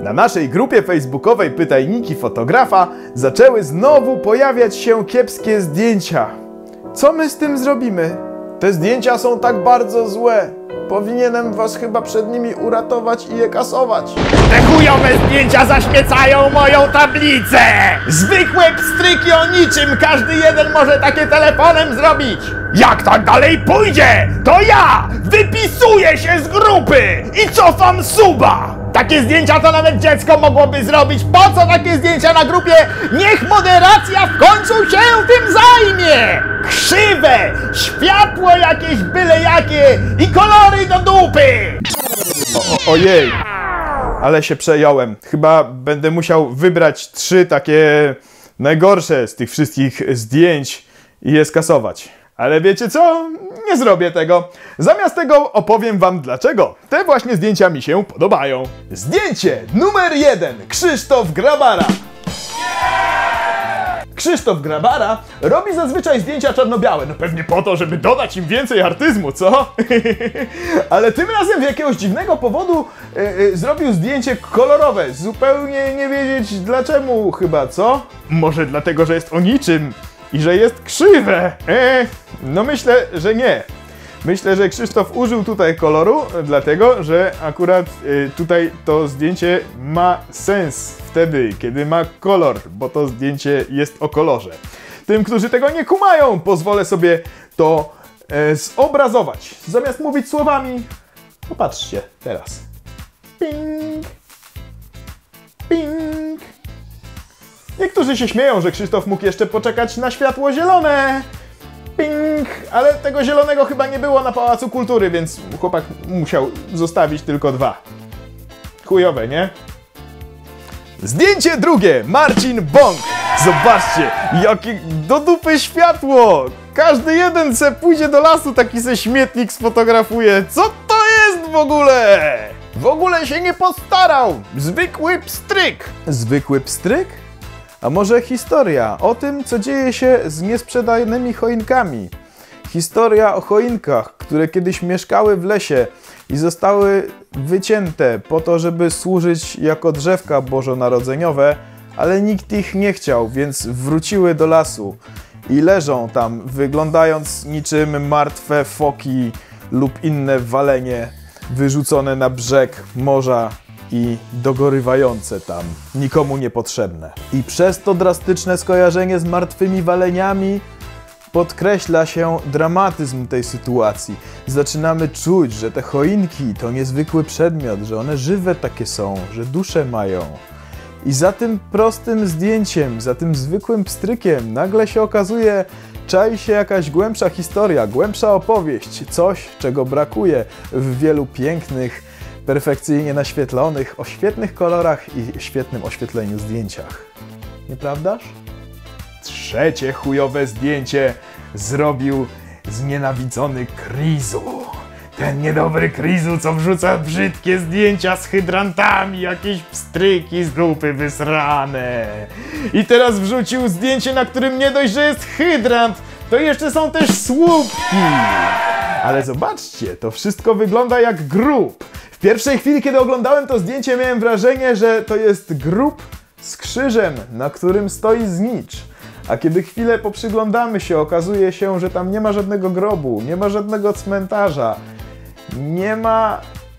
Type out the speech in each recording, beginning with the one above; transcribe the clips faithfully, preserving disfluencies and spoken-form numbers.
Na naszej grupie facebookowej Pytajniki Fotografa zaczęły znowu pojawiać się kiepskie zdjęcia. Co my z tym zrobimy? Te zdjęcia są tak bardzo złe. Powinienem was chyba przed nimi uratować i je kasować. Te chujowe zdjęcia zaśmiecają moją tablicę! Zwykłe pstryki o niczym, każdy jeden może takie telefonem zrobić. Jak tak dalej pójdzie, to ja wypisuję się z grupy i cofam suba! Takie zdjęcia to nawet dziecko mogłoby zrobić. Po co takie zdjęcia na grupie? Niech moderacja w końcu się tym zajmie! Krzywe, światło jakieś byle jakie i kolory do dupy! O, ojej, ale się przejąłem. Chyba będę musiał wybrać trzy takie najgorsze z tych wszystkich zdjęć i je skasować. Ale wiecie co? Nie zrobię tego. Zamiast tego opowiem wam dlaczego. Te właśnie zdjęcia mi się podobają. Zdjęcie numer jeden. Krzysztof Grabara. Krzysztof Grabara robi zazwyczaj zdjęcia czarno-białe. No pewnie po to, żeby dodać im więcej artyzmu, co? Ale tym razem z jakiegoś dziwnego powodu yy, yy, zrobił zdjęcie kolorowe. Zupełnie nie wiedzieć dlaczego chyba, co? Może dlatego, że jest o niczym i że jest krzywe. Eee, no myślę, że nie. Myślę, że Krzysztof użył tutaj koloru, dlatego, że akurat y, tutaj to zdjęcie ma sens wtedy, kiedy ma kolor, bo to zdjęcie jest o kolorze. Tym, którzy tego nie kumają, pozwolę sobie to e, zobrazować. Zamiast mówić słowami, popatrzcie teraz. Ping, ping. Niektórzy się śmieją, że Krzysztof mógł jeszcze poczekać na światło zielone. Ping! Ale tego zielonego chyba nie było na Pałacu Kultury, więc chłopak musiał zostawić tylko dwa. Chujowe, nie? Zdjęcie drugie. Marcin Bąk. Zobaczcie, jakie do dupy światło. Każdy jeden se pójdzie do lasu, taki se śmietnik sfotografuje. Co to jest w ogóle? W ogóle się nie postarał. Zwykły pstryk. Zwykły pstryk? A może historia o tym, co dzieje się z niesprzedajnymi choinkami. Historia o choinkach, które kiedyś mieszkały w lesie i zostały wycięte po to, żeby służyć jako drzewka bożonarodzeniowe, ale nikt ich nie chciał, więc wróciły do lasu i leżą tam, wyglądając niczym martwe foki lub inne walenie wyrzucone na brzeg morza i dogorywające tam, nikomu niepotrzebne. I przez to drastyczne skojarzenie z martwymi waleniami podkreśla się dramatyzm tej sytuacji. Zaczynamy czuć, że te choinki to niezwykły przedmiot, że one żywe takie są, że dusze mają. I za tym prostym zdjęciem, za tym zwykłym pstrykiem nagle się okazuje, czai się jakaś głębsza historia, głębsza opowieść, coś, czego brakuje w wielu pięknych, perfekcyjnie naświetlonych, o świetnych kolorach i świetnym oświetleniu zdjęciach. Nieprawdaż? Trzecie chujowe zdjęcie zrobił znienawidzony Krizu. Ten niedobry Krizu, co wrzuca brzydkie zdjęcia z hydrantami, jakieś pstryki z dupy wysrane. I teraz wrzucił zdjęcie, na którym nie dość, że jest hydrant, to jeszcze są też słupki. Ale zobaczcie, to wszystko wygląda jak grób. W pierwszej chwili, kiedy oglądałem to zdjęcie, miałem wrażenie, że to jest grób z krzyżem, na którym stoi znicz. A kiedy chwilę poprzyglądamy się, okazuje się, że tam nie ma żadnego grobu, nie ma żadnego cmentarza, nie ma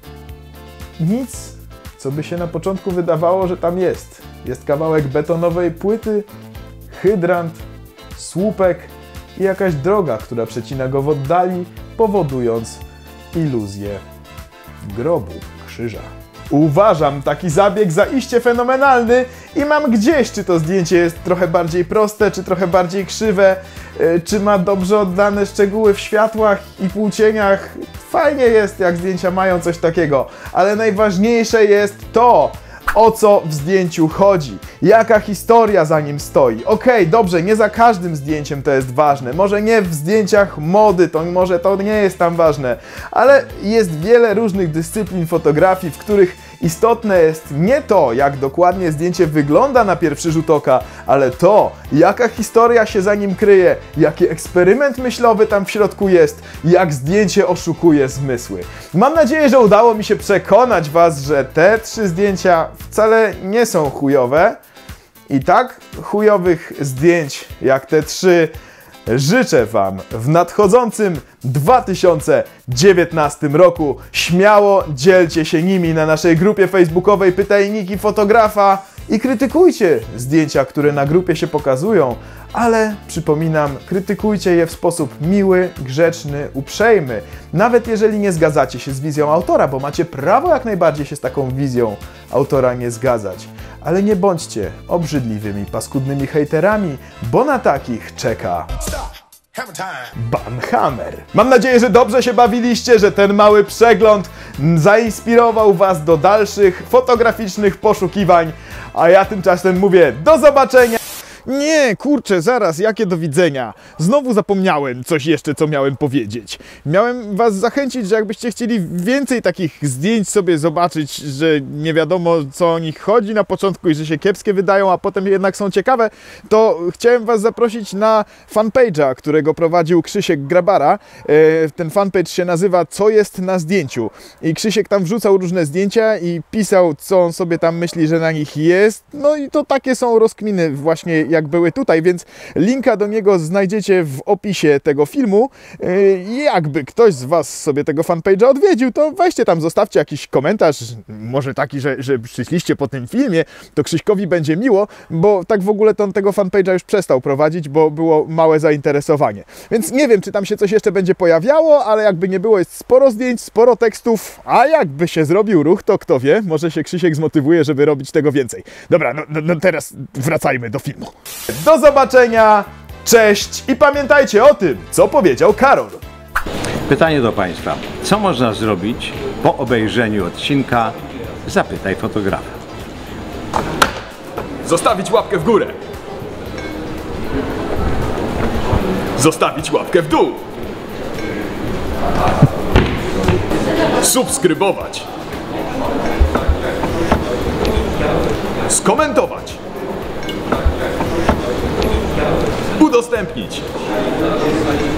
nic, co by się na początku wydawało, że tam jest. Jest kawałek betonowej płyty, hydrant, słupek i jakaś droga, która przecina go w oddali, powodując iluzję grobu, krzyża. Uważam taki zabieg za iście fenomenalny i mam gdzieś, czy to zdjęcie jest trochę bardziej proste, czy trochę bardziej krzywe, yy, czy ma dobrze oddane szczegóły w światłach i półcieniach. Fajnie jest, jak zdjęcia mają coś takiego, ale najważniejsze jest to, o co w zdjęciu chodzi, jaka historia za nim stoi. Okej, okay, dobrze, nie za każdym zdjęciem to jest ważne, może nie w zdjęciach mody, to może to nie jest tam ważne, ale jest wiele różnych dyscyplin fotografii, w których Istotne jest nie to, jak dokładnie zdjęcie wygląda na pierwszy rzut oka, ale to, jaka historia się za nim kryje, jaki eksperyment myślowy tam w środku jest, jak zdjęcie oszukuje zmysły. Mam nadzieję, że udało mi się przekonać Was, że te trzy zdjęcia wcale nie są chujowe. I tak chujowych zdjęć jak te trzy życzę Wam w nadchodzącym dwa tysiące dziewiętnastym roku. Śmiało dzielcie się nimi na naszej grupie facebookowej Pytajniki Fotografa i krytykujcie zdjęcia, które na grupie się pokazują, ale przypominam, krytykujcie je w sposób miły, grzeczny, uprzejmy. Nawet jeżeli nie zgadzacie się z wizją autora, bo macie prawo jak najbardziej się z taką wizją autora nie zgadzać. Ale nie bądźcie obrzydliwymi, paskudnymi hejterami, bo na takich czeka Banhammer. Mam nadzieję, że dobrze się bawiliście, że ten mały przegląd zainspirował Was do dalszych fotograficznych poszukiwań, a ja tymczasem mówię do zobaczenia. Nie, kurczę, zaraz, jakie do widzenia. Znowu zapomniałem coś jeszcze, co miałem powiedzieć. Miałem Was zachęcić, że jakbyście chcieli więcej takich zdjęć sobie zobaczyć, że nie wiadomo, co o nich chodzi na początku i że się kiepskie wydają, a potem jednak są ciekawe, to chciałem Was zaprosić na fanpage'a, którego prowadził Krzysiek Grabara. Ten fanpage się nazywa Co jest na zdjęciu? I Krzysiek tam wrzucał różne zdjęcia i pisał, co on sobie tam myśli, że na nich jest. No i to takie są rozkminy właśnie, jak były tutaj, więc linka do niego znajdziecie w opisie tego filmu. Jakby ktoś z Was sobie tego fanpage'a odwiedził, to weźcie tam, zostawcie jakiś komentarz, może taki, że, że przyszliście po tym filmie, to Krzyśkowi będzie miło, bo tak w ogóle to on tego fanpage'a już przestał prowadzić, bo było małe zainteresowanie. Więc nie wiem, czy tam się coś jeszcze będzie pojawiało, ale jakby nie było, jest sporo zdjęć, sporo tekstów, a jakby się zrobił ruch, to kto wie, może się Krzysiek zmotywuje, żeby robić tego więcej. Dobra, no, no, no teraz wracajmy do filmu. Do zobaczenia, cześć i pamiętajcie o tym, co powiedział Karol. Pytanie do Państwa. Co można zrobić po obejrzeniu odcinka Zapytaj Fotografa? Zostawić łapkę w górę. Zostawić łapkę w dół. Subskrybować. Skomentować. Udostępnić.